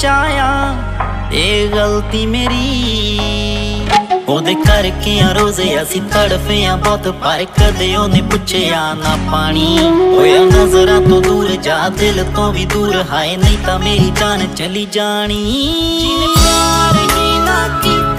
बचाया ये गलती मेरी। ओदे करके रोज़े असी तड़फे बहुत, पर कदे ओने पुछया ना पानी। होया नजरां तो दूर जा दिल तो भी दूर, हाय नहीं तां मेरी जान चली जानी। जिन्हें प्यार ही ना कीता